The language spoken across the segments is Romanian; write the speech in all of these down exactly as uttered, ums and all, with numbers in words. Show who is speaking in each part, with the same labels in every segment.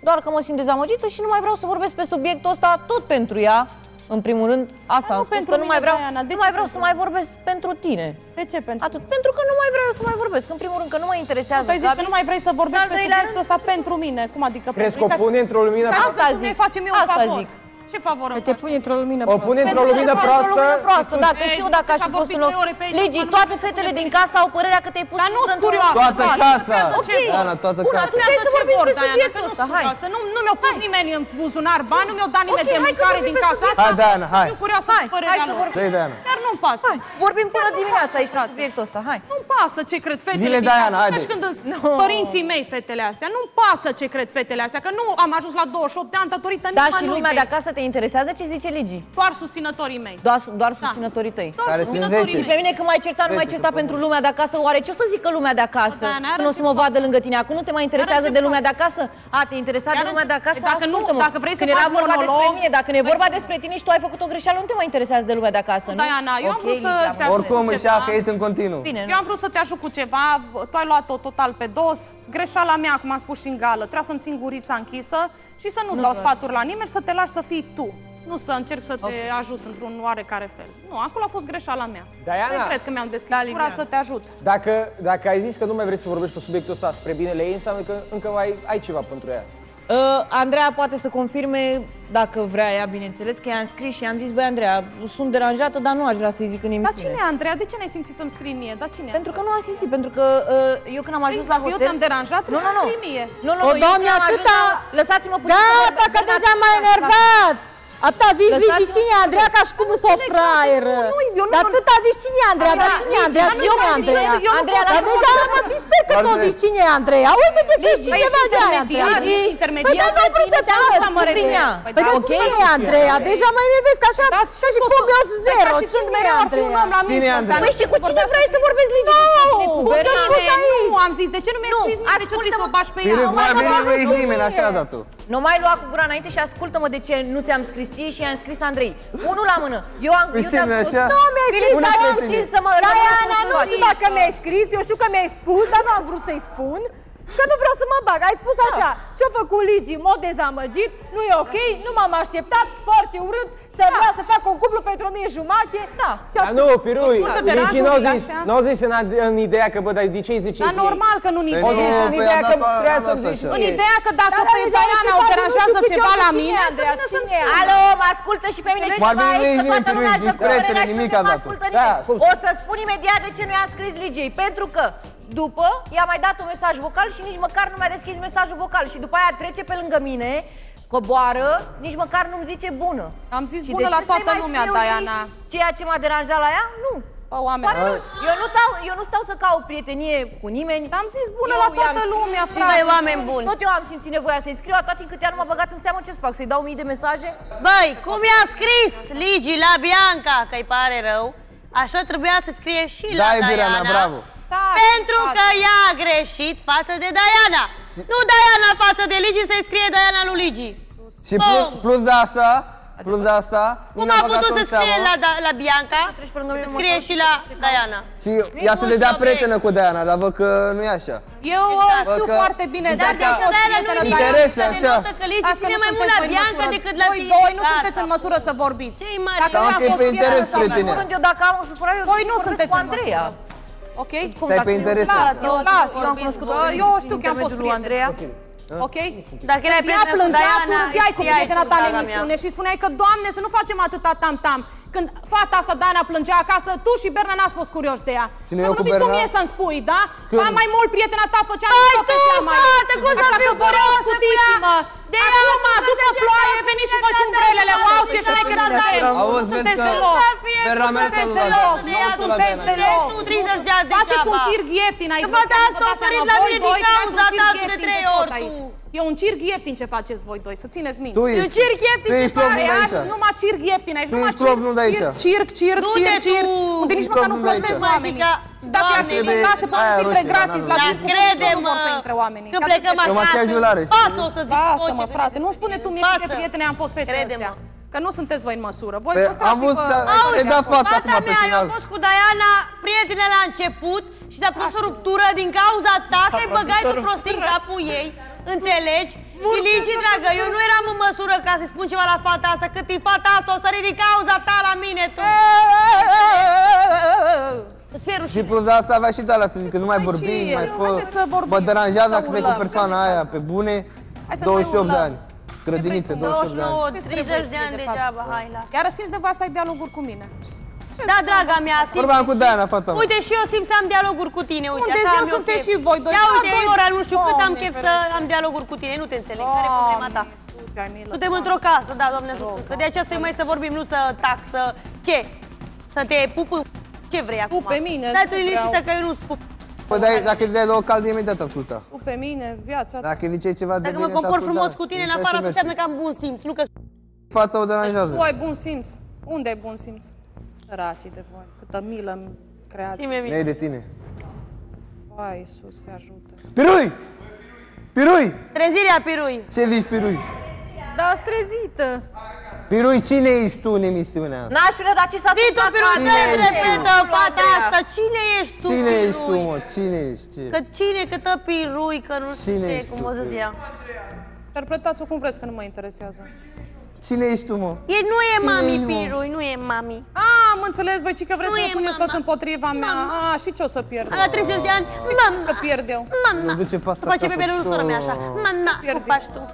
Speaker 1: doar că mă simt dezamăgită și nu mai vreau să vorbesc pe subiectul ăsta tot pentru ea. În primul rând, asta am spus, că nu mai vreau, nu mai vreau să mai vorbesc pentru tine.
Speaker 2: De ce pentru?
Speaker 1: Atât, pentru că nu mai vreau să mai vorbesc. În primul rând, că nu mă interesează.
Speaker 2: Tu ai zis că nu mai vrei să vorbești pe subiectul ăsta pentru mine. Cum adică?
Speaker 3: Crezi că o pune într-o lumină
Speaker 2: proastă? Asta zic. Facem eu un favor. Ce favor îmi
Speaker 4: te pune într-o lumină
Speaker 3: proastă? O pune într-o lumină proastă?
Speaker 1: Dacă știu, dacă aș fi fost în loc. Ligi, toate fetele din casă au părerea că te-ai pus într-o lumină.
Speaker 5: Toată casa!
Speaker 3: Diana, toată casa.
Speaker 1: Hai să vorbim pe subiectul ăsta, hai.
Speaker 2: Nu mi-a pus nimeni în buzunar bani, nu mi-a dat nimeni de mâncare din casa asta.
Speaker 5: Hai, Diana, hai.
Speaker 2: Eu curioasă cu părerea lor. Chiar nu-mi pasă.
Speaker 1: Vorbim până dimineața aici pe subiectul ăsta, hai.
Speaker 2: Nu-mi pasă ce cred fetele din casă. Când părinții mei fetele astea, nu-mi pasă ce cred fetele astea, că nu am ajuns la douăzeci și opt de ani datorită nimănui.
Speaker 1: Da, și lumea de acasă te interesează ce zice Ligi?
Speaker 2: Doar susținătorii mei.
Speaker 1: Doar, doar susținătorii tăi.
Speaker 5: Care sunt zece.
Speaker 1: Și pe mine când m-ai certat, nu m-ai certat pentru lumea de acasă. Oare ce o să zică lumea de acasă? Nu o să mă vadă lângă tine. Acum nu te mai interesează de lumea de acasă? A, te interesa de lumea de acasă?
Speaker 2: Dacă nu, dacă vrei să
Speaker 1: faci era vorba despre mine, dacă ne e vorba despre tine și tu ai făcut o greșeală, nu te mai interesează de lumea de acasă, nu?
Speaker 2: Diana, eu am vrut să te ajut.
Speaker 5: Oricum își a căit în continuu.
Speaker 2: Eu am vrut să te ajut cu ceva, tu ai luat-o total pe dos. Greșeala mea, cum am spus și în gală, trebuie să-mi țin gurița închisă și să nu dau sfaturi la nimeni, să te lași să fii tu. Nu să încerc să te okay. ajut într-un oarecare fel. Nu, acolo a fost greșeala mea.
Speaker 3: Diana,
Speaker 2: cred că mi-am deschis gura să te ajut.
Speaker 3: Dacă, dacă ai zis că nu mai vrei să vorbești pe subiectul ăsta spre binele ei, înseamnă că încă mai ai ceva pentru ea.
Speaker 1: Uh, Andreea poate să confirme, dacă vrea ea, bineînțeles, că i-am scris și i-am zis, băi, Andreea, sunt deranjată, dar nu aș vrea să-i zic în emisiune.
Speaker 2: Dar cine e Andreea? De ce n-ai simțit să-mi scrii mie? Dar cine
Speaker 1: Pentru că nu am simțit, pentru că uh, eu când am ajuns la hotel...
Speaker 2: Eu te-am deranjat,
Speaker 1: nu, nu, nu.
Speaker 2: să-mi scrii mie.
Speaker 1: Nu, nu,
Speaker 4: o,
Speaker 1: eu
Speaker 4: doamne,
Speaker 1: când am ajuns la... Lăsați-mă puțin să vorbesc.
Speaker 4: Gata, că deja m-ai enervat! Atâta zici, Ligi, cine e Andreea, ca și cum s-o fraieră. Dar atâta zici, cine e Andreea, dar cine e Andreea, cine e Andreea? Dar deja mă disper că tu zici cine e Andreea. Uite-te pe cineva de aia, Andreea. Păi dar nu vreau să te asta mă revinea. Păi dar cine e Andreea? Deja mă enervesc așa, ca și cum eu sunt zero.
Speaker 2: Ca și când mereu ar fi un om la mine.
Speaker 1: Păi și cu cine vrei să vorbesc, Ligi?
Speaker 2: Cu Berine, nu, am zis, de ce nu mi-ai scris mie, de ce trebuie să o bași pe ea?
Speaker 5: Nu ești nimeni, așa a dat tu.
Speaker 1: Nu mai lua cu gura înainte și ascultă-mă de ce nu ți-am scris ție și i-am scris Andrei. Unul la mână. Eu am eu te-am spus.
Speaker 4: Nu mi-ai scris,
Speaker 1: dar eu puțin să mă
Speaker 4: Diana, nu știu dacă mi-ai scris, eu știu că mi-ai spus, dar nu am vrut să-i spun. Că nu vreau să mă bag. Ai spus așa, ce-a făcut Ligi, mod dezamăgit, nu e ok, nu m-am așteptat, foarte urât, să vrea să fac un cuplu pentru o mie jumate.
Speaker 1: Da.
Speaker 3: Dar nu, Pirui, Ligi n-au zis, n-au zis în ideea că, bă, dar de ce îi ziceți?
Speaker 2: Dar normal că nu în
Speaker 3: ideea. Au zis în ideea că trebuia să-mi zici.
Speaker 2: În ideea că dacă pe Diana o deranjează ceva la mine, să vină să-mi spună.
Speaker 1: Alo, mă ascultă și pe mine ceva aici, că toată lumea își dă părerea și nu mă ascultă nimeni. O să spun imediat de ce nu i-am scris Ligiei. Pentru că după i-a mai dat un mesaj vocal și nici măcar nu mi-a deschis mesajul vocal. Și după aia trece pe lângă mine, coboară, nici măcar nu-mi zice bună.
Speaker 2: Am zis și bună la toată lumea, Diana.
Speaker 1: Ceea ce m-a deranjat la ea? Nu.
Speaker 2: Oameni.
Speaker 1: Eu nu, stau, eu nu stau să caut prietenie cu nimeni.
Speaker 2: Am zis bună eu la toată lumea, frate.
Speaker 1: Oameni buni. Tot eu am simțit nevoia să-i scriu, atât timp cât ea nu m-a băgat în seamă, ce să fac? Să-i dau mii de mesaje?
Speaker 6: Băi, cum i-a scris Ligi la Bianca, că-i pare rău, așa trebuia să scrie și la
Speaker 5: Dai,
Speaker 6: Diana.
Speaker 5: Birana, bravo.
Speaker 6: Da, pentru că ea a greșit față de Diana. Nu Diana față de Ligi, să-i scrie Diana lui Ligi.
Speaker 5: Și plus, plus de asta, plus de asta,
Speaker 6: cum a putut să scrie la, la Bianca, scrie și la Diana.
Speaker 5: Și ea să le dea prietenă cu Diana, dar văd că nu e așa.
Speaker 2: Eu știu foarte bine, dar de așa prietenă Diana.
Speaker 5: Interese, așa.
Speaker 6: Asta nu mai mult la Bianca decât la tine.
Speaker 2: Voi doi nu sunteți în măsură să vorbiți.
Speaker 5: Sau că e pe interes spre tine.
Speaker 1: Eu dacă am o supărare, eu
Speaker 2: voi nu sunteți
Speaker 1: cu Andreea.
Speaker 2: Ok?
Speaker 5: Stai pe interes.
Speaker 2: Eu las, eu știu că am fost prietenă. Ok?
Speaker 6: Dacă erai prietenă cu Diana,
Speaker 2: plângeai cu prietena ta în emisiune și spuneai că, Doamne, să nu facem atâta tam-tam. Când fata asta, Diana, plângea acasă, tu și Berna n-ați fost curioși de ea.
Speaker 5: Și eu cu
Speaker 2: Berna? Nu mie să-mi spui, da? Ba mai mult prietena ta făcea
Speaker 6: mișto pe seama. Ai tu, fată, cum să fiu curioasă cu ea?
Speaker 2: De acum, după ploaie, veniți și voi cu umbrelele. Wow, ce șmecher suntem! Nu sunteți deloc! Nu sunteți deloc! Nu sunteți deloc! Faceți un circ ieftin aici.
Speaker 6: Că fata asta a sărit la mine din cauza ta de trei ori.
Speaker 2: E un circ ieftin ce faceți voi doi, să țineți minte.
Speaker 5: Tu ești.
Speaker 6: un circ ieftin ce
Speaker 5: faci.
Speaker 2: Numai circ ieftin aici, numai
Speaker 5: circ.
Speaker 2: Circ, circ, circ, circ. Unde nici măcar nu plătesc oamenii. Dacă ar fi să lase, poate să intre gratis la circ.
Speaker 6: Crede-mă că plecăm acasă. Față o să zic.
Speaker 2: Lasă-mă, frate, nu spune tu mie câte prietene am fost fetele astea. Că nu sunteți voi în măsură. Voi
Speaker 5: am vrut să te da fata acum pe final.
Speaker 6: Fata mea, eu am fost cu Diana prietene la început și s-a produs o ruptură din cauza ta, că ai băgat tu prostii în capul ei. Înțelegi? Și Ligi, dragă, eu nu eram în măsură ca să-i spun ceva la fata asta, cât e fata asta o sări din cauza ta la mine, tu.
Speaker 5: Și plus de asta avea și de ala să zic că nu mai vorbim, mai fă. Mă deranjează dacă stai cu persoana aia pe bune. douăzeci și opt de ani. Grădiniță, douăzeci și opt de ani.
Speaker 6: douăzeci și nouă, treizeci de ani degeaba, hai, lasă.
Speaker 2: Chiar simți nevoia să ai dialoguri cu mine.
Speaker 6: Da, draga mea, simt.
Speaker 5: Vorbeam cu Diana, fata mea.
Speaker 6: Uite, și eu simt să am dialoguri cu tine, uite.
Speaker 2: Unde ziua sunteți și voi doi?
Speaker 6: Ia uite, Ora, nu știu cât am chef să am dialoguri cu tine, nu te înțeleg. Care e problema ta? Suntem într-o casă, da, Doamne ajută. Că de aceea stai mai să vorbim, nu să tac, să... Ce? Să te pup în... Ce vrei acum?
Speaker 2: Pup pe mine.
Speaker 6: Stai tu liniștită că eu nu spup.
Speaker 5: Păi dacă îți dai două calde, imediat asculta.
Speaker 2: Pup pe mine, viața.
Speaker 5: Dacă îi ziceai ceva de bine,
Speaker 6: Dacă mă compor frumos cu tine, în afară să înseamnă că am bun simț, nu că...
Speaker 5: Fața o deranjează.
Speaker 2: Tu ai bun simț. Unde ai bun simț? Săracii de voi, câtă milă-mi creați.
Speaker 5: Ne-ai de tine.
Speaker 2: Vai, Iisus, se ajută.
Speaker 5: Pirui! Pirui!
Speaker 6: Trezirea, Pirui!
Speaker 5: Ce zici, Pirui?
Speaker 4: Da, strezită.
Speaker 5: Pirui, cine ești tu în emisiunea asta?
Speaker 1: Nașule, dar ce s-a întâmplat?
Speaker 6: Pirui, dă-mi repetă fata asta, cine ești tu,
Speaker 5: Cine
Speaker 6: Pirui?
Speaker 5: ești tu, mă? Cine ești?
Speaker 6: Că cine, că tă Pirui, că nu știu
Speaker 5: Cine
Speaker 6: ce,
Speaker 5: ești
Speaker 6: cum
Speaker 5: tu,
Speaker 6: o să
Speaker 5: Pirui?
Speaker 6: zia.
Speaker 2: Interpretați-o cum vreți, că nu mă interesează.
Speaker 5: Cine ești tu, mă?
Speaker 6: E, nu e
Speaker 5: Cine
Speaker 6: mami,
Speaker 5: ești, mă?
Speaker 6: Pirui, nu e mami.
Speaker 2: A, am înțeles, voi, ci că vreți
Speaker 6: Nu
Speaker 2: să
Speaker 6: e
Speaker 2: vă puneți
Speaker 6: mama.
Speaker 2: toți împotriva mea. A, și ce o să pierd?
Speaker 6: La treizeci de ani, mama,
Speaker 2: Să pierd eu.
Speaker 6: mama.
Speaker 5: Nu duce pe asta
Speaker 6: Să face
Speaker 5: capul
Speaker 6: bebelul
Speaker 5: și
Speaker 6: sora mea
Speaker 5: tu.
Speaker 6: așa. Mama, cum
Speaker 2: Pierd.
Speaker 6: faci tu?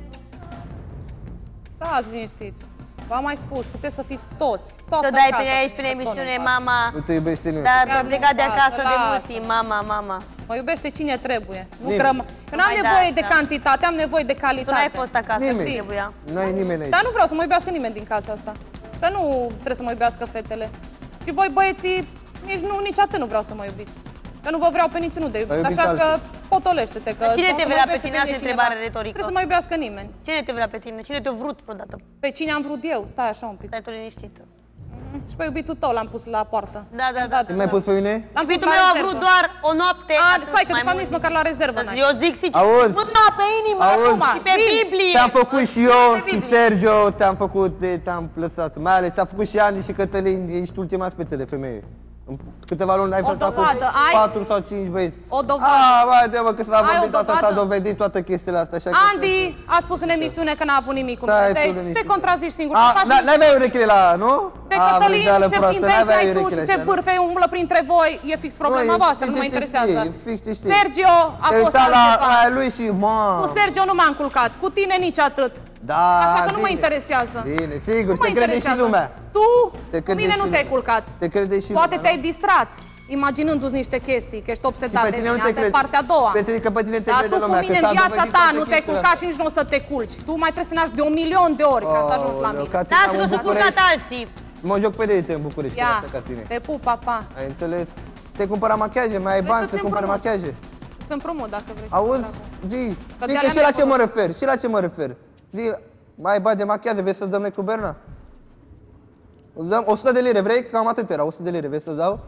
Speaker 2: Stați liniștiți. V-am mai spus, puteți să fiți toți. Toată
Speaker 6: Că dai
Speaker 2: casa
Speaker 6: pe
Speaker 2: să
Speaker 6: aici pe
Speaker 2: fie
Speaker 6: emisiune,
Speaker 2: persoane.
Speaker 6: mama.
Speaker 5: Nu te iubește nimeni.
Speaker 6: Dar
Speaker 2: Chiar
Speaker 6: am plecat
Speaker 2: nu,
Speaker 6: de acasă
Speaker 2: lasă,
Speaker 6: de
Speaker 2: lasă.
Speaker 6: mult timp, mama, mama.
Speaker 2: Mă iubește cine trebuie. Nu
Speaker 5: Nimeni.
Speaker 2: crăm. Eu n-am
Speaker 6: mai da
Speaker 2: nevoie
Speaker 6: așa.
Speaker 2: de cantitate, am nevoie de calitate.
Speaker 6: Tu n-ai fost acasă,
Speaker 5: Nimeni.
Speaker 6: știi, trebuia.
Speaker 5: N-ai nimeni aici.
Speaker 2: Dar nu vreau să mă iubească nimeni din casa asta. Că nu trebuie să mă iubească fetele. Și voi băieții, nici, nu, nici atât nu vreau să mă iubiți. Că nu vă vreau pe niciunul de iubit.
Speaker 5: Dar iubiți
Speaker 2: Așa că
Speaker 5: alții.
Speaker 2: potolește-te. Că
Speaker 6: Dar cine
Speaker 2: nu
Speaker 6: te
Speaker 2: mă
Speaker 6: vrea pe
Speaker 2: iubește
Speaker 6: tine? Asta e
Speaker 2: mine
Speaker 6: întrebare
Speaker 2: cineva.
Speaker 6: retorică.
Speaker 2: Trebuie să mă iubească nimeni.
Speaker 6: Cine te vrea pe tine? Cine te-a vrut vreodată?
Speaker 2: Pe cine am vrut eu? Stai așa un pic.
Speaker 6: Stai tu liniștită.
Speaker 2: Și pe iubitul tău l-am pus la poartă.
Speaker 6: Da, da, da.
Speaker 5: Te mai pus pe mine?
Speaker 2: L-am pus
Speaker 6: Iubitul
Speaker 2: la
Speaker 6: meu a
Speaker 2: rezervă.
Speaker 6: vrut doar o noapte.
Speaker 2: A,
Speaker 6: atât,
Speaker 2: stai că
Speaker 6: mai
Speaker 2: de fapt
Speaker 6: mult
Speaker 2: nici măcar la rezervă n-ai.
Speaker 6: Eu zic, zici,
Speaker 5: Auzi?
Speaker 6: mâna pe inimă,
Speaker 5: Auzi?
Speaker 6: acum, și pe Biblie.
Speaker 5: Te-am făcut și eu și Sergio, te-am făcut, te-am lăsat. Mai ales te-am făcut și Andy și Cătălin, ești ultima speță de femeie. În câteva luni ai
Speaker 2: O
Speaker 5: fost cu
Speaker 2: dovadă, ai?
Speaker 5: patru sau cinci băieți.
Speaker 2: O dovadă.
Speaker 5: Ah, vai de mă, că s-a
Speaker 2: Ai o
Speaker 5: vorbit asta, s-a
Speaker 2: dovadă?
Speaker 5: dovedit toate chestiile astea. Așa că-
Speaker 2: Andy a spus în emisiune că n-a avut nimic cu
Speaker 5: Stai
Speaker 2: mine.
Speaker 5: tu
Speaker 2: Deci te
Speaker 5: liniștit.
Speaker 2: contrazici singur.
Speaker 5: A,
Speaker 2: Faci
Speaker 5: n- N-aveai urechile la, nu?
Speaker 2: de
Speaker 5: A,
Speaker 2: Cătălin,
Speaker 5: vrăjeală
Speaker 2: ce
Speaker 5: proastă,
Speaker 2: invenții
Speaker 5: n-aveai
Speaker 2: ai tu
Speaker 5: urechile
Speaker 2: și ce
Speaker 5: astea, nu?
Speaker 2: bârfe umblă printre voi, e fix problema
Speaker 5: Nu, e
Speaker 2: voastră,
Speaker 5: fix
Speaker 2: nu mă
Speaker 5: ce
Speaker 2: interesează.
Speaker 5: știi, e fix ce știi.
Speaker 2: Sergio a
Speaker 5: Te-ai
Speaker 2: fost
Speaker 5: uitat la
Speaker 2: altceva.
Speaker 5: aia lui și, mă...
Speaker 2: Cu Sergio nu m-am culcat, cu tine nici atât.
Speaker 5: Da,
Speaker 2: Așa că nu mă
Speaker 5: bine.
Speaker 2: interesează.
Speaker 5: Bine, sigur,
Speaker 2: Nu mă
Speaker 5: te crede și
Speaker 2: interesează.
Speaker 5: lumea.
Speaker 2: Tu,
Speaker 5: Te
Speaker 2: cu
Speaker 5: crede
Speaker 2: mine
Speaker 5: și
Speaker 2: nu te-ai
Speaker 5: lumea.
Speaker 2: culcat.
Speaker 5: Te crede și
Speaker 2: Poate
Speaker 5: lumea,
Speaker 2: te-ai
Speaker 5: nu?
Speaker 2: distrat, imaginându-ți niște chestii, că ești
Speaker 5: Și
Speaker 2: obsedat
Speaker 5: pe
Speaker 2: de
Speaker 5: tine
Speaker 2: mine.
Speaker 5: nu te
Speaker 2: Asta e
Speaker 5: crede.
Speaker 2: partea a doua.
Speaker 5: Pe tine, că pe tine te
Speaker 2: Dar
Speaker 5: crede
Speaker 2: tu cu
Speaker 5: lumea,
Speaker 2: mine
Speaker 5: că
Speaker 2: în
Speaker 5: s-a
Speaker 2: viața
Speaker 5: dovedit
Speaker 2: ta
Speaker 5: toate
Speaker 2: nu te-ai
Speaker 5: chestiile
Speaker 2: culcat
Speaker 5: astea.
Speaker 2: și nici nu o să te culci. Tu mai trebuie să naști de un milion de ori ca să ajungi la
Speaker 5: Aoleu,
Speaker 2: mine.
Speaker 5: ca tine
Speaker 6: Lasă
Speaker 5: am
Speaker 6: că
Speaker 5: în
Speaker 6: s-au
Speaker 5: București.
Speaker 6: culcat alții.
Speaker 5: Mă joc pe rete în București,
Speaker 2: Ia,
Speaker 5: așa ca tine.
Speaker 2: te pup, papa.
Speaker 5: Ai înțeles? Te cumpăra machiaje, mai ai
Speaker 2: Vrei
Speaker 5: bani
Speaker 2: să-ți
Speaker 5: să cumpări
Speaker 2: împrumut?
Speaker 5: machiaje.
Speaker 2: Să împrumut dacă vrei.
Speaker 5: Auzi? Zi,
Speaker 2: Că
Speaker 5: zi
Speaker 2: de
Speaker 5: că
Speaker 2: alea
Speaker 5: și la
Speaker 2: mi-ai
Speaker 5: ce mă
Speaker 2: folosit.
Speaker 5: refer, și la ce mă refer. Zi, mai ai bani de machiaje, vrei să-ți dăm noi cu Berna? Îți dăm o sută de lire, vrei? Cam atât era, o sută de lire, vrei să-ți dau?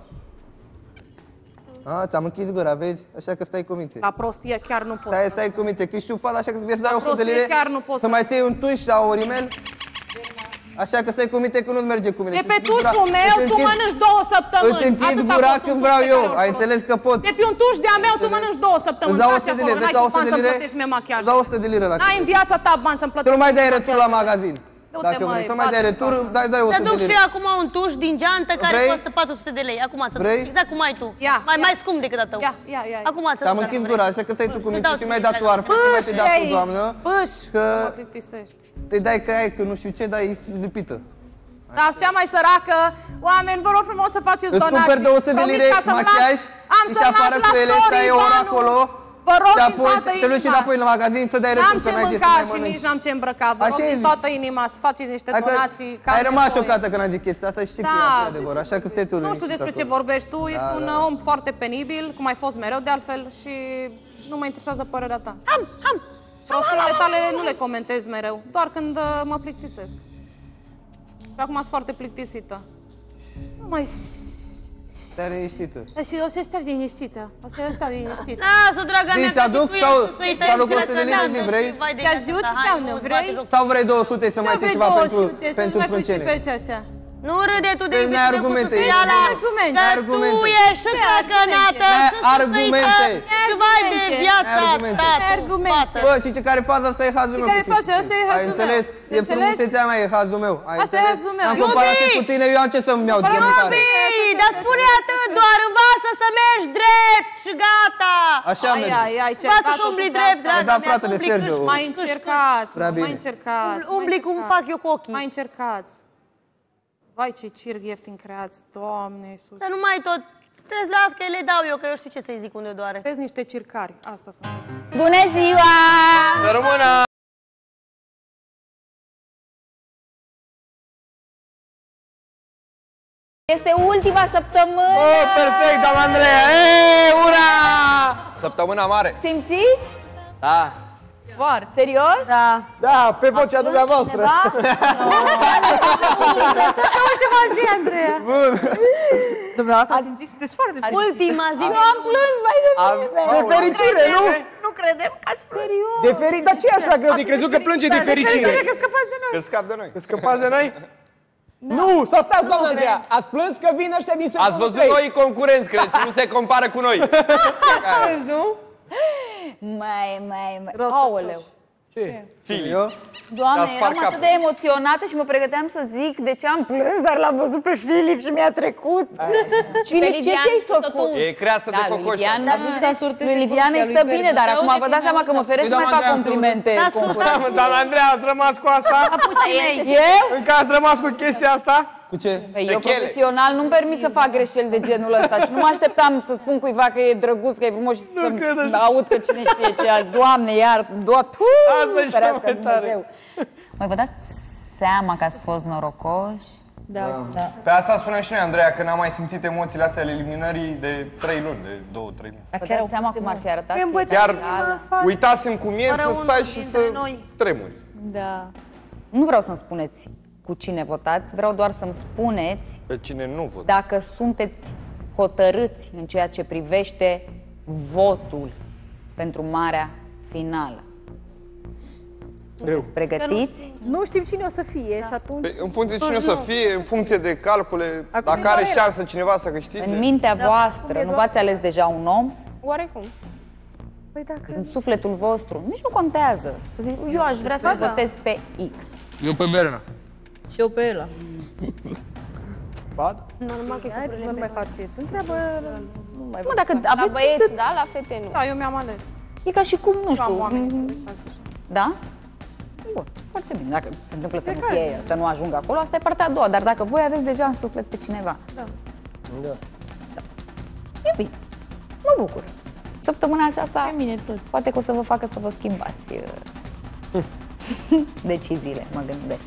Speaker 5: A, ți-am închis gura, vezi? Așa că stai cu minte.
Speaker 2: La prostie chiar nu pot.
Speaker 5: Stai, stai cu minte, că știu fata, așa că vrei să dai
Speaker 2: La
Speaker 5: o sută de
Speaker 2: prostie
Speaker 5: lire,
Speaker 2: chiar nu pot
Speaker 5: să
Speaker 2: să-
Speaker 5: mai ții un tuș sau o rimel. Așa că stai cu minte că nu-ți merge cu mine.
Speaker 2: De
Speaker 5: Îți
Speaker 2: pe
Speaker 5: închid gura,
Speaker 2: tușul meu
Speaker 5: îți
Speaker 2: tu
Speaker 5: închid-
Speaker 2: mănânci două săptămâni.
Speaker 5: Îți închid
Speaker 2: Atât a
Speaker 5: gura
Speaker 2: fost
Speaker 5: când
Speaker 2: un
Speaker 5: vreau
Speaker 2: tuș pe
Speaker 5: eu,
Speaker 2: care l-am
Speaker 5: ai
Speaker 2: folosit.
Speaker 5: înțeles că pot.
Speaker 2: De pe un tuș de-a meu tu mănânci două săptămâni.
Speaker 5: Îți dau o
Speaker 2: Taci
Speaker 5: sută de
Speaker 2: acolo,
Speaker 5: lire,
Speaker 2: n-ai
Speaker 5: îți dau
Speaker 2: tu
Speaker 5: o sută
Speaker 2: bani
Speaker 5: de
Speaker 2: să-mi
Speaker 5: lire.
Speaker 2: plătești mie machiaj.
Speaker 5: Îți dau o sută de lire la
Speaker 2: N-ai în viața ta bani să-mi
Speaker 5: Să nu
Speaker 2: plătești.
Speaker 5: mai dai retur la magazin.
Speaker 2: Du-te,
Speaker 5: Dacă
Speaker 2: măi,
Speaker 5: vrei să mai dai
Speaker 2: bate
Speaker 5: retur,
Speaker 2: acasă.
Speaker 5: dai, dai o
Speaker 6: Te
Speaker 5: sută
Speaker 6: duc
Speaker 5: de
Speaker 6: și
Speaker 5: lire.
Speaker 6: eu acum un tuș din geantă care
Speaker 5: Vrei?
Speaker 6: costă patru sute de lei. Acum ți-l
Speaker 5: Vrei?
Speaker 6: duc. Exact cum ai tu.
Speaker 2: Ia,
Speaker 6: Mai
Speaker 2: ia.
Speaker 6: mai scump decât a tău.
Speaker 2: Ia, ia, ia.
Speaker 6: Acum ți-l
Speaker 5: Te-am
Speaker 6: duc,
Speaker 5: închis
Speaker 6: dacă
Speaker 5: gura,
Speaker 6: vrei.
Speaker 5: așa că stai tu cu
Speaker 6: Să
Speaker 5: minte
Speaker 6: dau
Speaker 5: și mai
Speaker 6: ție,
Speaker 5: dat
Speaker 6: dragă.
Speaker 5: toarfă, și mai te
Speaker 2: Pâși
Speaker 5: dea tu,
Speaker 2: aici,
Speaker 5: doamnă.
Speaker 2: pâși.
Speaker 5: Că-
Speaker 2: Mă plictisești.
Speaker 5: Te dai că ai, că nu știu ce, dar ești lipită.
Speaker 2: Dar cea mai săracă, oameni, vă rog frumos să faceți
Speaker 5: Îți
Speaker 2: donații.
Speaker 5: cumperi două sute de
Speaker 2: Promit
Speaker 5: lire
Speaker 2: ca să-mi
Speaker 5: machiaj
Speaker 2: las- am
Speaker 5: și
Speaker 2: să-mi
Speaker 5: afară
Speaker 2: las
Speaker 5: cu
Speaker 2: la
Speaker 5: ele,
Speaker 2: story
Speaker 5: stai o oră
Speaker 2: banul.
Speaker 5: acolo.
Speaker 2: Vă rog
Speaker 5: Și
Speaker 2: din
Speaker 5: apoi
Speaker 2: toată
Speaker 5: te duci
Speaker 2: inima.
Speaker 5: înapoi la magazin să dai
Speaker 2: N-am
Speaker 5: retur,
Speaker 2: ce
Speaker 5: că n-ai ce să
Speaker 2: mânca
Speaker 5: mai
Speaker 2: și
Speaker 5: mănânci.
Speaker 2: nici n-am ce îmbrăca. Vă rog
Speaker 5: Așa e,
Speaker 2: din
Speaker 5: zic.
Speaker 2: toată inima să faceți niște
Speaker 5: Hai că
Speaker 2: donații. ca
Speaker 5: ai
Speaker 2: am
Speaker 5: rămas
Speaker 2: nevoie.
Speaker 5: șocată când am zis chestia asta și știi că
Speaker 2: Da.
Speaker 5: e adevăr, așa că stai tu
Speaker 2: Nu știu
Speaker 5: liniștit
Speaker 2: despre ce
Speaker 5: acolo.
Speaker 2: vorbești tu, ești
Speaker 5: Da,
Speaker 2: un
Speaker 5: da.
Speaker 2: om foarte penibil, cum ai fost mereu de altfel și nu mă interesează părerea ta.
Speaker 6: Am, am.
Speaker 2: Prostiile tale nu le comentez mereu, doar când uh, mă plictisesc. Și acum sunt foarte plictisită. Nu mai...
Speaker 5: Stai liniștită.
Speaker 2: Și o să stau liniștită, o să stau liniștită.
Speaker 6: Lasă, draga
Speaker 5: Zi,
Speaker 6: mea,
Speaker 5: te
Speaker 6: că și
Speaker 5: aduc
Speaker 6: tu
Speaker 5: sau-
Speaker 6: ești să-i
Speaker 5: te
Speaker 6: tăi
Speaker 5: aduc
Speaker 6: și
Speaker 5: o
Speaker 6: la
Speaker 5: sută de lire,
Speaker 6: țărană
Speaker 5: zi,
Speaker 6: și
Speaker 5: vrei?
Speaker 6: vai de
Speaker 2: Te
Speaker 6: viața
Speaker 2: ajut
Speaker 6: ta. Hai,
Speaker 2: sau nu
Speaker 6: nu-ți
Speaker 2: vrei?
Speaker 6: bate joc.
Speaker 5: Sau vrei două sute să mai ții ceva pentru, pentru
Speaker 2: Nu
Speaker 5: prâncene?
Speaker 6: Nu râde tu de
Speaker 5: N-ai argumente.
Speaker 6: Că tu ești și căcănată și
Speaker 5: argumente.
Speaker 6: Și vai de viața ta,
Speaker 4: argumente.
Speaker 5: Bă, și ce care faza asta e hazul meu.
Speaker 4: Care faza asta e hazul meu.
Speaker 5: Ai înțeles? E frumusețea mea, e hazul meu.
Speaker 4: Asta e hazul meu.
Speaker 5: În comparativ cu tine, eu am ce să-mi iau de mâncare.
Speaker 6: Iubi, dar spune atât, doar învață să mergi drept și gata.
Speaker 5: Așa merge.
Speaker 6: Învață să umbli drept, dragă mea.
Speaker 5: Da, fratele Sergio.
Speaker 2: Mai încercați, mai încercați.
Speaker 6: Umbli cum fac eu cu ochii.
Speaker 2: Mai încercați. Vai, ce cirg ieftin creați, Doamne Iisus.
Speaker 6: Dar nu mai tot. Trebuie să las că le dau eu, că eu știu ce să-i zic unde doare.
Speaker 2: Vezi niște circari, asta sunt.
Speaker 1: Bună ziua!
Speaker 3: Să rămână!
Speaker 1: Este ultima săptămână!
Speaker 3: Oh, perfect, doamna Andreea! Eee, ura! Săptămâna mare!
Speaker 1: Simțiți?
Speaker 3: Da.
Speaker 1: Foarte. Serios? Da.
Speaker 3: Da, pe vocea dumneavoastră.
Speaker 1: Asta ultima zi, Andreea.
Speaker 3: Bun.
Speaker 1: Dumneavoastră simțiți, sunteți foarte fericiți. Ultima zi, nu am plâns mai devreme.
Speaker 3: De fericire, nu?
Speaker 1: Nu credem că ați plâns. Serios.
Speaker 3: De fericire? Dar ce e așa greu? De crezut că plânge de fericire?
Speaker 1: Că scăpați de noi.
Speaker 3: Că scap de noi. Că scăpați de noi? Nu, să stați, doamna Andreea. Ați plâns că vin ăștia din sectorul
Speaker 7: Ați văzut noi concurenți, credeți, nu se compară cu noi.
Speaker 1: Ați nu? Mai, mai, mai. Aoleu.
Speaker 3: Ce?
Speaker 5: Eu?
Speaker 1: Doamne, eram atât de emoționată și mă pregăteam să zic de ce am plâns, dar l-am văzut pe Filip și mi-a trecut. Filip, ce ți-ai făcut?
Speaker 7: E creastă de cocoș.
Speaker 1: Lui Livian îi stă bine, dar acum vă dați seama că mă feresc să mai fac complimente.
Speaker 7: Dar Andreea, ați rămas cu asta?
Speaker 1: Eu?
Speaker 7: Încă ați rămas cu chestia asta?
Speaker 3: Cu ce?
Speaker 1: Eu profesional nu-mi permit să fac greșeli de genul ăsta și nu mă așteptam să spun cuiva că e drăguț, că e frumos și să aud că cine știe ce. Doamne, iar, doamne,
Speaker 7: asta e mai tare.
Speaker 1: Mai vă dați seama că ați fost norocoși?
Speaker 4: Da. Da.
Speaker 7: Pe asta spuneam și noi, Andreea, că n-am mai simțit emoțiile astea ale eliminării de trei luni, de două, trei luni.
Speaker 1: Vă dați seama cum ar fi arătat?
Speaker 7: Chiar uitasem cum e să stai și să tremuri.
Speaker 4: Da.
Speaker 1: Nu vreau să-mi spuneți cu cine votați, vreau doar să-mi spuneți
Speaker 7: pe cine nu vot.
Speaker 1: Dacă sunteți hotărâți în ceea ce privește votul pentru marea finală. Sunteți pregătiți?
Speaker 4: Nu știm cine o să fie și atunci...
Speaker 7: Pe, în funcție de cine o să fie, în funcție de calcule, acum dacă are șansă cineva să câștige.
Speaker 1: În mintea voastră, nu v-ați ales deja un om?
Speaker 2: Oarecum.
Speaker 4: Păi dacă...
Speaker 1: În sufletul vostru, nici nu contează. Să zic, eu aș vrea să votez pe X.
Speaker 7: Eu pe Berna.
Speaker 4: Și eu pe ăla.
Speaker 3: Bad?
Speaker 6: Normal că
Speaker 4: Hai, nu mai faceți. Întreabă... Nu mai
Speaker 1: mă, dacă aveți...
Speaker 2: La băieți, da? La fete nu. Da, eu mi-am ales.
Speaker 1: E ca și cum, nu știu...
Speaker 2: Oamenii,
Speaker 1: da? Bun, foarte bine. Dacă se întâmplă să nu fie, să nu ajungă acolo, asta e partea a doua. Dar dacă voi aveți deja în suflet pe cineva...
Speaker 2: Da.
Speaker 3: Da.
Speaker 1: E bine. Mă bucur. Săptămâna aceasta,
Speaker 4: pe mine tot.
Speaker 1: Poate că o să vă facă să vă schimbați deciziile, mă gândesc.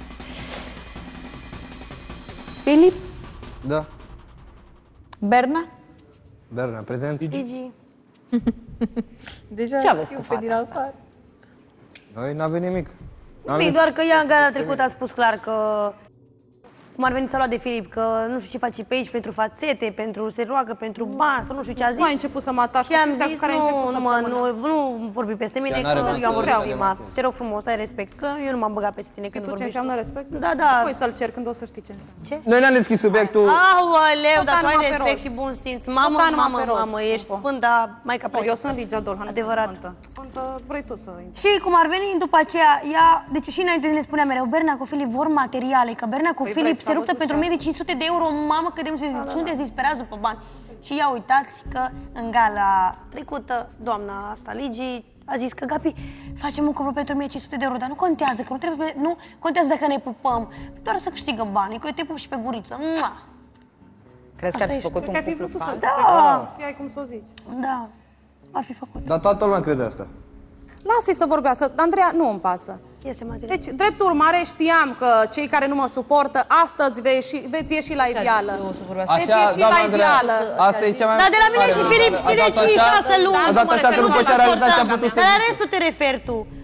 Speaker 1: Filip?
Speaker 5: Da.
Speaker 1: Berna?
Speaker 5: Berna, prezent.
Speaker 6: Gigi.
Speaker 4: Deja
Speaker 1: ce aveți cu fata
Speaker 4: din afară?
Speaker 5: Noi n-avem nimic.
Speaker 6: Bine, doar că ea în gara trecută a spus clar că cum ar veni să lua de Filip, că nu știu ce face pe aici pentru fațete, pentru se roagă, pentru bani, sau nu știu ce a zis.
Speaker 2: Nu ai început să mă atași cu
Speaker 6: am
Speaker 2: chestia
Speaker 6: zis,
Speaker 2: cu care
Speaker 6: nu,
Speaker 2: ai început
Speaker 6: nu, mă, nu, nu vorbi peste mine, că eu am vorbit prima. Te rog frumos, ai respect, că eu nu m-am băgat peste tine când vorbești.
Speaker 2: Ce înseamnă respect?
Speaker 6: Da, da.
Speaker 2: Păi să-l cer când o să știi ce înseamnă.
Speaker 6: Ce?
Speaker 5: Noi ne-am deschis subiectul.
Speaker 6: Aoleu, dar tu ai respect și bun simț. Mamă, mamă, mamă, ești sfântă, Maica Părintă.
Speaker 2: Eu sunt Ligia Dolhan,
Speaker 6: adevărat.
Speaker 2: Sfântă, vrei tu să intri.
Speaker 6: Și cum ar veni după aceea, ea, deci și înainte ne spunea mereu, Berna cu Filip vor materiale, că Berna cu Filip se luptă pentru mii de cinci sute de euro, mamă, că de sunteți disperați după bani. Și ia uitați că în gala trecută, doamna asta, Ligi, a zis că Gabi, facem un cuplu pentru o mie cinci sute de euro, dar nu contează, că nu trebuie, nu contează dacă ne pupăm, doar să câștigă bani, că eu te pup și pe guriță. Mua!
Speaker 1: Crezi că ar fi făcut un cuplu fan?
Speaker 6: Da!
Speaker 2: Știai cum să o zici.
Speaker 6: Da, ar fi făcut.
Speaker 5: Dar toată lumea crede asta.
Speaker 2: Lasă-i să vorbească. Andreea, nu îmi pasă. Deci, drept urmare, știam că cei care nu mă suportă, astăzi veți ieși, veți ieși la ideală. Veți ieși la ideală.
Speaker 5: Asta e cea mai...
Speaker 6: Dar de la mine și Filip, știi de cinci șase luni.
Speaker 5: A dat așa că după ce a realizat ce a putut să
Speaker 6: zice. Dar la restul te referi tu.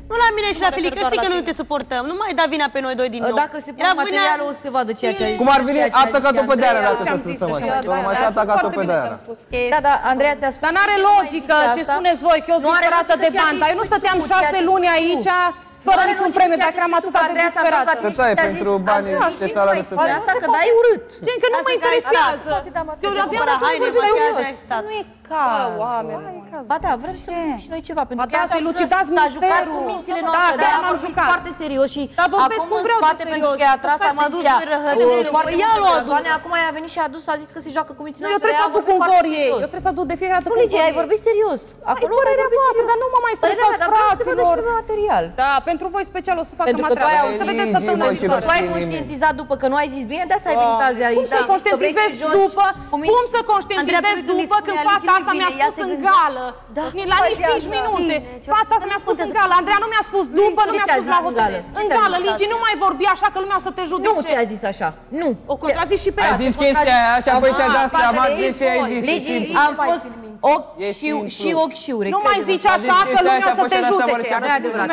Speaker 6: Nu la mine și la Filica, știi că noi nu te suportăm. Nu mai da vina pe noi doi din nou.
Speaker 1: Dacă se pune materialul, o să se vadă ceea ce a zis.
Speaker 5: Cum ar veni, a atacat-o pe de-aia, dacă să stăm așa. Tocmai așa a atacat-o pe de-aia.
Speaker 1: Da, da, Andreea ți-a spus.
Speaker 2: Dar n-are logică ce spuneți voi, că eu sunt disperată de bani. Dar eu nu stăteam șase luni aici fără niciun premiu, dacă eram atât de disperată.
Speaker 5: Să-ți ai pentru banii ce salariu să te...
Speaker 1: Asta că dai urât.
Speaker 2: Gen că nu mă interesează. Eu aveam atunci
Speaker 1: serios. Nu e caz. Ba da, vrem să vedem și noi ceva. Pentru că
Speaker 2: să elucidați
Speaker 1: s-a jucat cu mințile noastre.
Speaker 2: Da,
Speaker 1: am vorbit foarte serios și
Speaker 2: acum în spate,
Speaker 1: pentru că a tras atenția foarte multe persoane. Acum a venit și a adus, a zis că se joacă cu mințile noastre.
Speaker 2: Eu trebuie să aduc cum vor ei. Eu trebuie să aduc de fiecare dată cum vor ei.
Speaker 1: Ai vorbit serios.
Speaker 2: Acolo părerea voastră, dar nu mă mai stresați, fraților.
Speaker 1: Material.
Speaker 2: Da, pentru voi special o să facă material. O să vedeți săptămâna viitoare.
Speaker 1: Tu ai conștientizat după că nu ai zis bine, de asta ai venit azi aici.
Speaker 2: Cum să conștientizez după? Cum să conștientizez după când fata asta mi-a spus în gală? La nici cinci minute. Fata asta mi-a spus în gală. Andreea nu mi-a spus după, nu mi-a spus la hotel. În gală, Ligi, nu mai vorbi așa că lumea o să te judece.
Speaker 1: Nu ți-a zis așa. Nu.
Speaker 2: O contrazis și pe ea.
Speaker 5: Ai zis chestia aia și apoi te-a dat seama de ce ai zis.
Speaker 1: Ligi, am fost ochi și ochi și urechi.
Speaker 2: Nu mai zici așa că lumea o să te judece. Nu e adevărat.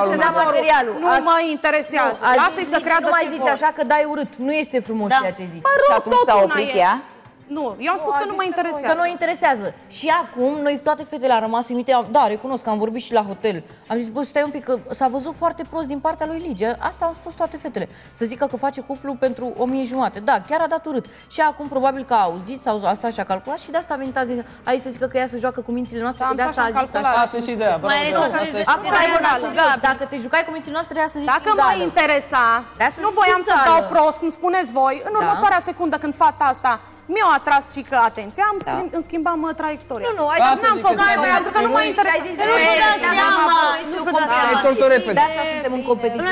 Speaker 2: Nu mă interesează. Lasă-i să creadă
Speaker 1: ce vor. Nu mai zici așa că dai urât. Nu este frumos ceea ce zici.
Speaker 2: Și acum s-a oprit ea? Nu, eu am spus că nu mă interesează.
Speaker 1: Că nu interesează. Și acum, noi toate fetele am rămas uimite. Da, recunosc că am vorbit și la hotel. Am zis, bă, stai un pic, că s-a văzut foarte prost din partea lui Ligia. Asta am spus toate fetele. Să zică că face cuplu pentru o mie jumate. Da, chiar a dat urât. Și acum probabil că a auzit sau asta și-a calculat și de asta a venit azi aici să zică că ea să joacă cu mințile noastre.
Speaker 2: Da,
Speaker 1: de asta a zis așa.
Speaker 5: Asta și ideea.
Speaker 1: Acum ai vorbit. Dacă te jucai cu mințile noastre, ea să zici.
Speaker 2: Dacă mă interesa, nu voiam să dau prost, cum spuneți voi, în următoarea secundă când fata asta mi-a atras cică atenția, am da. Îmi schimbam uh, traiectoria.
Speaker 1: Nu, nu, ai
Speaker 2: n-am făcut pentru că nu mă interesează.
Speaker 6: Nu dați seama, nu vă dați seama.
Speaker 5: Ai tot repede.
Speaker 1: De asta suntem în competiție.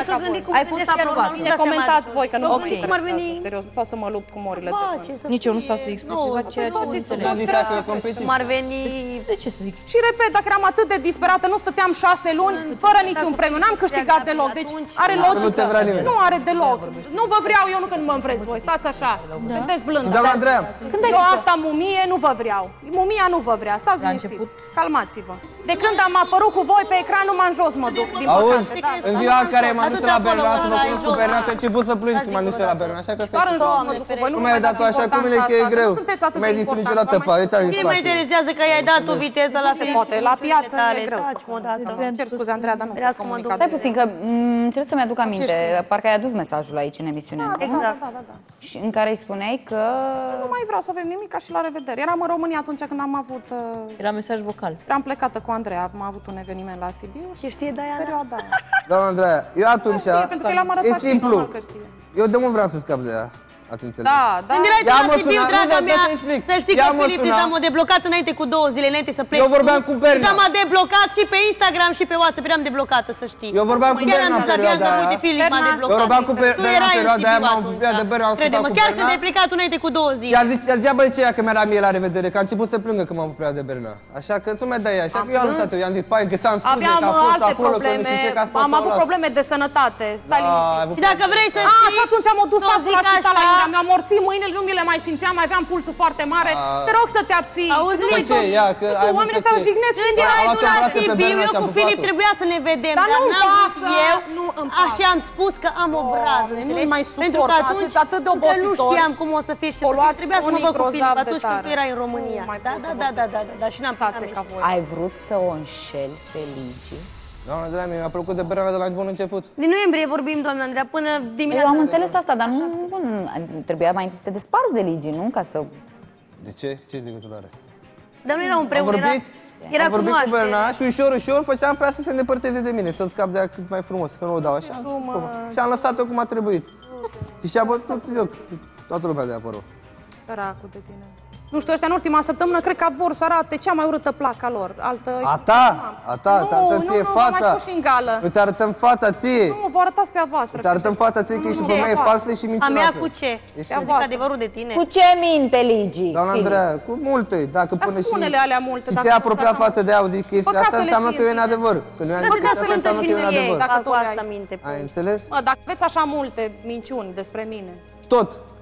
Speaker 1: Ai fost aprobat.
Speaker 2: Ne comentați voi că nu
Speaker 1: ok.
Speaker 2: Cum ar veni? Serios, nu stau să mă lupt cu morile de voi.
Speaker 1: Nici eu nu stau să explic ceea ce nu înțeleg.
Speaker 6: Cum ar veni?
Speaker 1: De ce să zic?
Speaker 2: Și repet, dacă eram atât de disperată, nu stăteam șase luni fără niciun premiu, n-am câștigat deloc. Deci are logică. Nu are deloc. Nu vă vreau eu, nu când mă vreți voi. Stați așa. Sunteți blândă.
Speaker 5: Andreea.
Speaker 2: Eu asta mumie nu vă vreau. Mumia nu vă vrea. Stați liniștiți. Calmați-vă. De când am apărut cu voi pe ecran, numai în jos mă duc. Din
Speaker 5: auzi, în ziua în care m-am dus la Bernat, mă cunosc cu Bernat, a început să plângi când m-am dus la Bernat. Așa că
Speaker 2: doar în jos mă duc cu voi.
Speaker 5: Nu mai-ai dat așa cu mine că e greu. Nu mai-ai zis niciodată pe aici.
Speaker 6: Cine mă interesează că i-ai dat o viteză la fel?
Speaker 2: Poate, la piață e greu. Cer scuze, Andreea, dar nu pot comunica.
Speaker 8: Stai puțin, că încerc să-mi aduc aminte. Parcă ai adus mesajul aici în emisiune.
Speaker 6: Exact.
Speaker 8: Și în care îi spuneai că...
Speaker 2: Nu mai vreau să avem nimic, ca și la revedere. Eram în România atunci când am avut...
Speaker 1: Era mesaj vocal.
Speaker 2: Am plecată cu Andreea, am avut un eveniment la Sibiu și știe de-aia perioada aia.
Speaker 5: Doamna Andreea, eu atunci...
Speaker 2: Pentru că l-am arătat
Speaker 5: e simplu. Eu de mult vreau să scap de ea. Ați înțeles?
Speaker 2: Da, da.
Speaker 6: Când erai tu la Sibiu, draga mea, să știi că Filip deja m-a deblocat înainte cu două zile, înainte să pleci.
Speaker 5: Eu vorbeam cu Berna.
Speaker 6: Deja m-a deblocat și pe Instagram și pe WhatsApp, eram deblocată, să știi.
Speaker 5: Eu vorbeam cu Berna în perioada aia.
Speaker 6: Uite, Filip m-a deblocat.
Speaker 5: Eu vorbeam cu Berna în perioada aia, m-am apropiat de Berna, am stat cu Berna.
Speaker 6: Chiar când ai plecat înainte cu două zile.
Speaker 5: Și a zis, degeaba de ceea că mi-era mie la revedere, că a început să plângă când m-am apropiat de Berna. Așa că tu mai dai așa că eu am lăsat-o, i-am zis, pai, că s-am scuze că a fost acolo, că nu știu ce, că a fost.
Speaker 2: Am avut probleme de sănătate, stai liniștit.
Speaker 6: Și dacă vrei să știi...
Speaker 2: A, și atunci am dus la spital, mi-am morțit mâinile, nu mi le mai simțeam, mai aveam pulsul foarte mare. Te rog să te abții.
Speaker 6: Auzi, nu
Speaker 5: mai ce? Ia, că ai
Speaker 2: oamenii ăștia jignesc și
Speaker 6: erai tu la Sibiu, eu cu Filip trebuia să ne vedem.
Speaker 2: Dar nu-mi pasă.
Speaker 6: Eu așa am spus că am o brază.
Speaker 2: Nu-i mai suport.
Speaker 6: Pentru că atunci
Speaker 2: atât de obositor.
Speaker 6: nu știam cum o să fie și trebuia să mă văd cu Filip atunci când tu erai în România. Da, da, da, da, da, și n-am față ca voi.
Speaker 8: Ai vrut să o înșeli pe Ligi?
Speaker 5: Doamna Andreea, mi-a plăcut de Berna de la bun început.
Speaker 6: Din noiembrie vorbim, doamna Andreea, până dimineața.
Speaker 8: Eu am înțeles asta, dar nu, bun, trebuia mai întâi să te desparți de Ligi, nu? Ca să...
Speaker 5: De ce? Ce legătură are?
Speaker 6: Dar nu era un preun,
Speaker 5: am vorbit,
Speaker 6: era, era
Speaker 5: am vorbit cu Berna și ușor, ușor făceam pe ea să se îndepărteze de mine, să scap de ea cât mai frumos, să nu o dau așa. Și am lăsat-o cum a trebuit. Și și-a bătut eu, toată lumea de acolo.
Speaker 2: Săracul de tine. Nu știu, ăștia în ultima săptămână cred că vor să arate cea mai urâtă placa lor. Altă...
Speaker 5: A ta? A ta? Te arătăm ție fața?
Speaker 2: Nu, și în gală.
Speaker 5: Nu te arătăm fața ție?
Speaker 2: Nu, vă arătați pe a voastră.
Speaker 5: Te arătăm fața ție că ești o femeie falsă și mincinoasă.
Speaker 6: A mea cu ce? Este adevărul de tine.
Speaker 8: Cu ce minte, Ligi?
Speaker 5: Doamna Andreea, cu multe. Dacă până și...
Speaker 2: spune-le alea multe.
Speaker 5: Și te-ai apropiat față de ea, au zis chestia asta, înseamnă că e în adevăr. Că nu-i a zis chestia asta, înseamnă că e în adevăr.
Speaker 6: Dacă tot asta minte.
Speaker 5: Ai înțeles?
Speaker 2: Dacă aveți așa multe minciuni despre mine.
Speaker 5: Tot.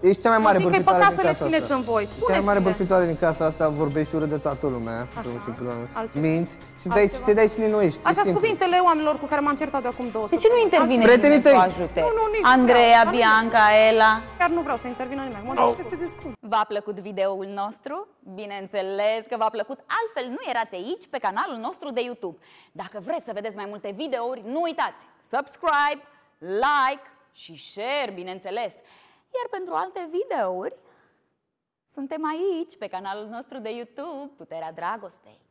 Speaker 5: Ești cea mai mare
Speaker 2: zic
Speaker 5: bârfitoare
Speaker 2: că e
Speaker 5: din
Speaker 2: păcat
Speaker 5: casa
Speaker 2: să le țineți
Speaker 5: asta.
Speaker 2: în voi.
Speaker 5: Cea mai
Speaker 2: Spuneți-le.
Speaker 5: mare bârfitoare din casa asta, vorbești urât de toată lumea.
Speaker 2: Așa.
Speaker 5: Minți și te dai, te dai cine nu ești.
Speaker 2: Astea sunt cuvintele oamenilor cu care m-am certat de acum două
Speaker 8: De ce nu intervine
Speaker 5: Prietenii
Speaker 8: nimeni să o
Speaker 5: tăi.
Speaker 8: ajute?
Speaker 2: Nu, nu, nici nu
Speaker 8: Andreea,
Speaker 2: vreau.
Speaker 8: Bianca, Ela.
Speaker 2: Chiar nu vreau să intervină nimeni. Mă duc să se descurc.
Speaker 8: V-a plăcut videoul nostru? Bineînțeles că v-a plăcut, altfel nu erați aici pe canalul nostru de YouTube. Dacă vreți să vedeți mai multe videouri, nu uitați, subscribe, like și share, bineînțeles. Iar pentru alte videouri, suntem aici pe canalul nostru de YouTube, Puterea Dragostei.